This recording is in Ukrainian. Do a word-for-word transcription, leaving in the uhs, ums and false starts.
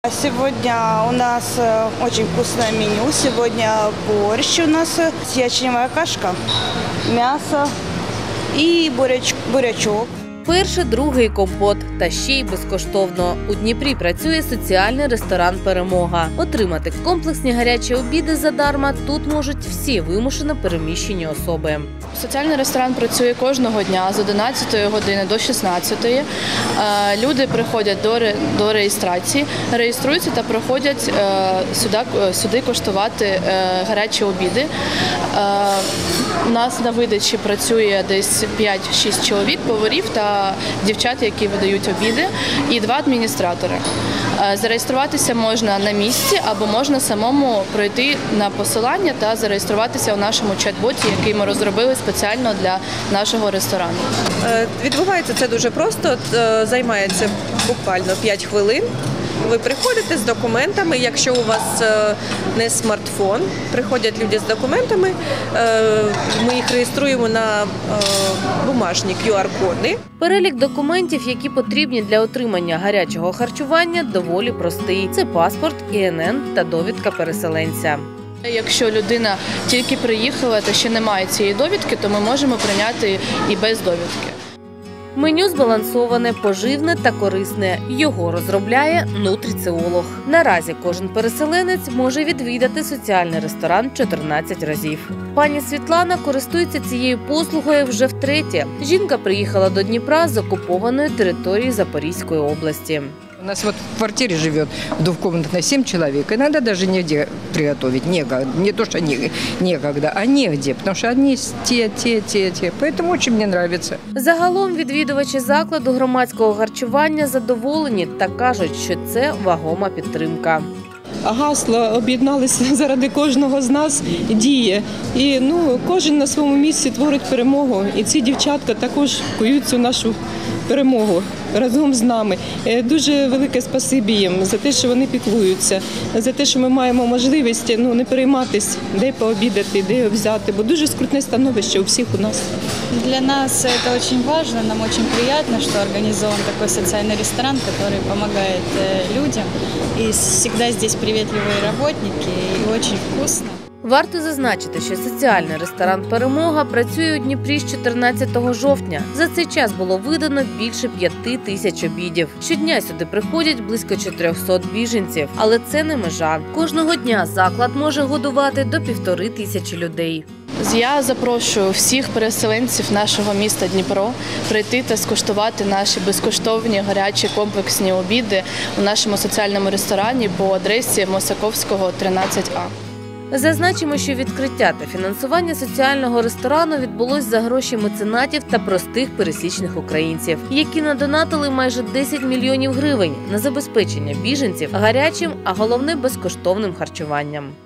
Сегодня у нас очень вкусное меню. Сегодня борщ у нас, ячневая кашка, мясо и буряч, бурячок. Перший, другий компот. Та ще й безкоштовно. У Дніпрі працює соціальний ресторан «Перемога». Отримати комплексні гарячі обіди задарма тут можуть всі вимушено переміщені особи. Соціальний ресторан працює кожного дня з одинадцятої години до шістнадцятої. Люди приходять до, до реєстрації, реєструються та приходять сюди, сюди коштувати гарячі обіди. У нас на видачі працює десь п'ять-шість чоловік, поварів та дівчат, які видають обіди, і два адміністратори. Зареєструватися можна на місці або можна самому пройти на посилання та зареєструватися у нашому чат-боті, який ми розробили спеціально для нашого ресторану. Відбувається це дуже просто, займається буквально п'ять хвилин. Ви приходите з документами, якщо у вас не смартфон, приходять люди з документами, ми їх реєструємо на бумажні кю ар-коди. Перелік документів, які потрібні для отримання гарячого харчування, доволі простий. Це паспорт, і ен ен та довідка переселенця. Якщо людина тільки приїхала та ще не має цієї довідки, то ми можемо прийняти і без довідки. Меню збалансоване, поживне та корисне. Його розробляє нутриціолог. Наразі кожен переселенець може відвідати соціальний ресторан чотирнадцять разів. Пані Світлана користується цією послугою вже втретє. Жінка приїхала до Дніпра з окупованої території Запорізької області. У нас вот в квартире живет в двухкомнатной семь человек. Иногда даже негде приготовить. Некогда. Не то, что не, некогда, а негде. Потому что одни те, те, те, те. Поэтому очень мне нравится. Загалом відвідувачі закладу громадського харчування задоволені та кажуть, що це вагома підтримка. Гасло «Об'єдналися заради кожного з нас» діє. І ну, кожен на своєму місці творить перемогу. І ці дівчатка також кують цю нашу перемогу разом з нами. Дуже велике спасибі їм за те, що вони піклуються, за те, що ми маємо можливість ну, не перейматися, де пообідати, де взяти, бо дуже скрутне становище у всіх у нас. Для нас это очень важно, нам очень приятно, что организован такой социальный ресторан, который помогает людям. И всегда здесь приветливые работники, и очень вкусно. Варто зазначити, що соціальний ресторан «Перемога» працює у Дніпрі з чотирнадцятого жовтня. За цей час було видано більше п'яти тисяч обідів. Щодня сюди приходять близько чотирьохсот біженців. Але це не межа. Кожного дня заклад може годувати до півтори тисячі людей. Я запрошую всіх переселенців нашого міста Дніпро прийти та скуштувати наші безкоштовні гарячі комплексні обіди у нашому соціальному ресторані по адресі Мосаковського, тринадцять а. Зазначимо, що відкриття та фінансування соціального ресторану відбулось за гроші меценатів та простих пересічних українців, які надонатили майже десять мільйонів гривень на забезпечення біженців гарячим, а головне – безкоштовним харчуванням.